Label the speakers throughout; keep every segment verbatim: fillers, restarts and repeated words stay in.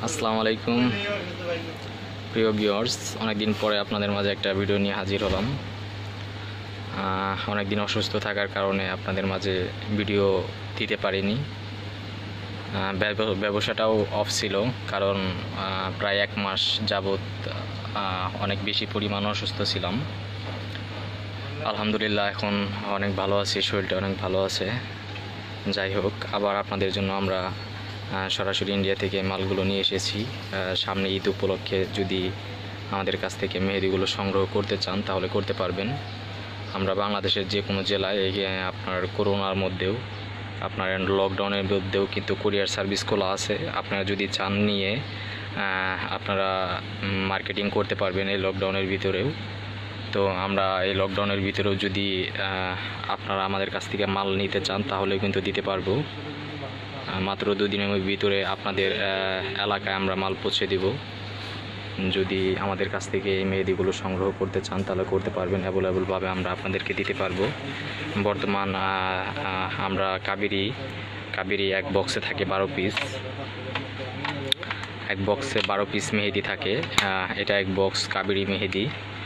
Speaker 1: আসসালামু আলাইকুম প্রিয় ভিউয়ার্স, অনেকদিন পরে আপনাদের মাঝে একটা ভিডিও নিয়ে হাজির হলাম। অনেকদিন অসুস্থ থাকার কারণে আপনাদের মাঝে ভিডিও দিতে পারিনি। ব্যবসাটাও অফ ছিল, কারণ প্রায় এক মাস যাবৎ অনেক বেশি পরিমাণ অসুস্থ ছিলাম। আলহামদুলিল্লাহ এখন অনেক ভালো আছি, শরীরটা অনেক ভালো আছে। যাই হোক, আবার আপনাদের জন্য আমরা সরাসরি ইন্ডিয়া থেকে মালগুলো নিয়ে এসেছি। সামনে ঈদ উপলক্ষে যদি আমাদের কাছ থেকে মেহেদিগুলো সংগ্রহ করতে চান তাহলে করতে পারবেন। আমরা বাংলাদেশের যে কোনো জেলায় আপনার করোনার মধ্যেও, আপনার লকডাউনের মধ্যেও কিন্তু কুরিয়ার সার্ভিস খোলা আছে। আপনারা যদি চান নিয়ে আপনারা মার্কেটিং করতে পারবেন এই লকডাউনের ভিতরেও। তো আমরা এই লকডাউনের ভিতরেও যদি আপনারা আমাদের কাছ থেকে মাল নিতে চান তাহলে কিন্তু দিতে পারবো। মাত্র দুদিনের ভিতরে আপনাদের এলাকায় আমরা মাল পৌঁছে দেব। যদি আমাদের কাছ থেকে এই মেহেদিগুলো সংগ্রহ করতে চান তাহলে করতে পারবেন। অ্যাভেলেবলভাবে আমরা আপনাদেরকে দিতে পারবো। বর্তমান আমরা কাবেরি কাবেরি এক বক্সে থাকে বারো পিস, এক বক্সে বারো পিস মেহেদি থাকে। এটা এক বক্স কাবেরি মেহেদি,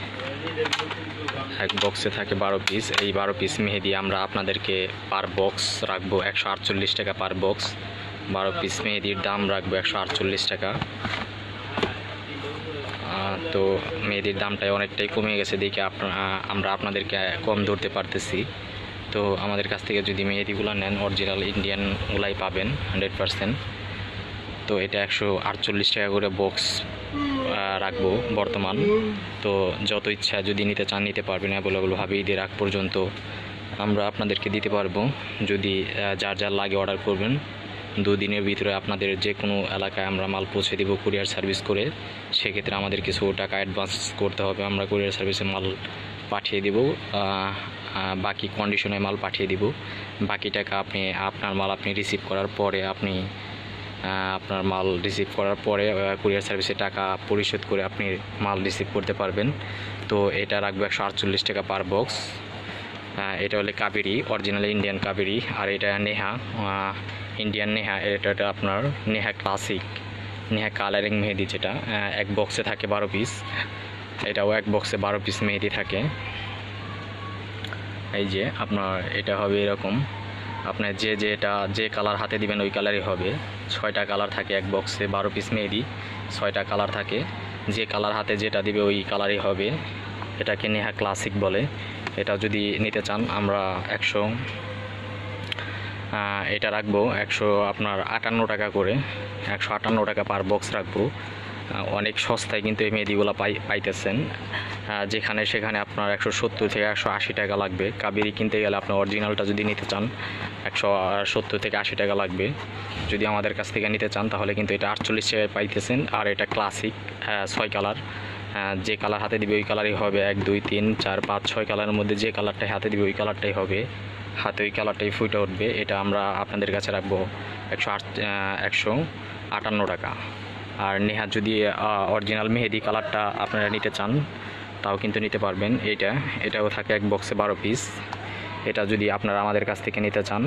Speaker 1: এক বক্সে থাকে বারো পিস। এই বারো পিস মেহেদি আমরা আপনাদেরকে পার বক্স রাখবো একশো আটচল্লিশ টাকা পার বক্স। বারো পিস মেহেদির দাম রাখবো একশো আটচল্লিশ টাকা। তো মেহেদির দামটাই অনেকটাই কমে গেছে দেখে আপনার আমরা আপনাদেরকে কম ধরতে পারতেছি। তো আমাদের কাছ থেকে যদি মেহেদিগুলো নেন অরিজিনাল ইন্ডিয়ানগুলাই পাবেন হান্ড্রেড পারসেন্ট। তো এটা একশো আটচল্লিশ টাকা করে বক্স রাখবো বর্তমান। তো যত ইচ্ছা যদি নিতে চান নিতে পারবেন। অ্যাভেলেবলভাবে ঈদের আগ পর্যন্ত আমরা আপনাদেরকে দিতে পারবো। যদি যার যার লাগে অর্ডার করবেন, দুদিনের ভিতরে আপনাদের যে কোনো এলাকায় আমরা মাল পৌঁছে দেবো কুরিয়ার সার্ভিস করে। সেক্ষেত্রে আমাদের কিছু টাকা অ্যাডভান্স করতে হবে, আমরা কুরিয়ার সার্ভিসে মাল পাঠিয়ে দেব। বাকি কন্ডিশনে মাল পাঠিয়ে দিব। বাকি টাকা আপনি আপনার মাল আপনি রিসিভ করার পরে আপনি আপনার মাল রিসিভ করার পরে কুরিয়ার সার্ভিসে টাকা পরিশোধ করে আপনি মাল রিসিভ করতে পারবেন। তো এটা রাখবো একশো আটচল্লিশ টাকা পার বক্স। এটা হলে কাবেরি, অরিজিনাল ইন্ডিয়ান কাবেরি। আর এটা নেহা, ইন্ডিয়ান নেহা। এটা আপনার নেহা ক্লাসিক, নেহা কালারিং মেহেদি, যেটা এক বক্সে থাকে বারো পিস। এটাও এক বক্সে বারো পিস মেহেদি থাকে। এই যে আপনার এটা হবে এরকম, আপনার যে যেটা যে কালার হাতে দিবেন ওই কালারই হবে। ছয়টা কালার থাকে এক বক্সে বারো পিস মেহেদি, ছয়টা কালার থাকে। যে কালার হাতে যেটা দিবে ওই কালারই হবে। এটাকে নেহা ক্লাসিক বলে। এটা যদি নিতে চান আমরা একশো এটা রাখবো একশো আপনার আটান্ন টাকা করে, একশো আটান্ন টাকা পার বক্স রাখবো। অনেক সস্তায় কিন্তু এই মেহেদিগুলো পাই পাইতেছেন। যেখানে সেখানে আপনার একশো সত্তর থেকে একশো আশি টাকা লাগবে। কাবেরি কিনতে গেলে আপনার অরিজিনালটা যদি নিতে চান একশো সত্তর থেকে আশি টাকা লাগবে। যদি আমাদের কাছ থেকে নিতে চান তাহলে কিন্তু এটা আটচল্লিশ টাকায় পাইতেছেন। আর এটা ক্লাসিক ছয় কালার, যে কালার হাতে দিবে ওই কালারই হবে। এক দুই তিন চার পাঁচ ছয় কালারের মধ্যে যে কালারটাই হাতে দিবে ওই কালারটাই হবে, হাতে ওই কালারটাই ফুটে উঠবে। এটা আমরা আপনাদের কাছে রাখবো একশো আট একশো আটান্ন টাকা। আর নেহা যদি অরিজিনাল মেহেদি কালারটা আপনারা নিতে চান তাও কিন্তু নিতে পারবেন। এইটা এটাও থাকে এক বক্সে বারো পিস। এটা যদি আপনারা আমাদের কাছ থেকে নিতে চান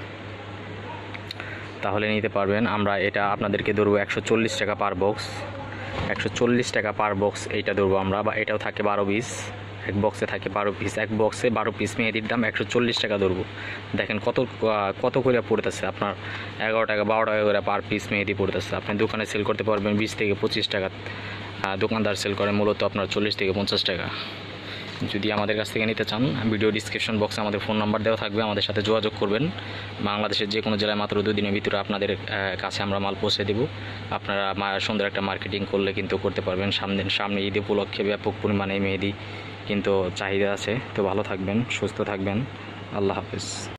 Speaker 1: তাহলে নিতে পারবেন। আমরা এটা আপনাদেরকে ধরবো একশো চল্লিশ টাকা পার বক্স, একশো চল্লিশ টাকা পার বক্স এইটা ধরবো আমরা। বা এটাও থাকে বারো পিস, এক বক্সে থাকে বারো পিস। এক বক্সে বারো পিস মেহেদির দাম একশো চল্লিশ টাকা ধরবো। দেখেন কত কত করে পড়তেছে আপনার, এগারো টাকা বারো টাকা করে পার পিস মেহেদি পড়তেছে। আপনি দোকানে সেল করতে পারবেন বিশ থেকে পঁচিশ টাকা, দোকানদার সেল করে মূলত আপনার চল্লিশ থেকে পঞ্চাশ টাকা। যদি আমাদের কাছ থেকে নিতে চান ভিডিও ডিসক্রিপশন বক্সে আমাদের ফোন নাম্বার দেওয়া থাকবে, আমাদের সাথে যোগাযোগ করবেন। বাংলাদেশের যে কোনো জেলায় মাত্র দুদিনের ভিতরে আপনাদের কাছে আমরা মাল পৌঁছে দেব। আপনারা সুন্দর একটা মার্কেটিং করলে কিন্তু করতে পারবেন। সামনে সামনে ঈদ উপলক্ষে ব্যাপক পরিমাণে মেহেদি কিন্তু চাহিদা আছে। তো ভালো থাকবেন, সুস্থ থাকবেন। আল্লাহ হাফেজ।